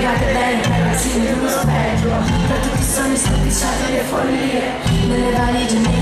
spiegate bene ragazzini d'uno specchio. Tra tutti i sogni stropicciati e le follie, nelle valigie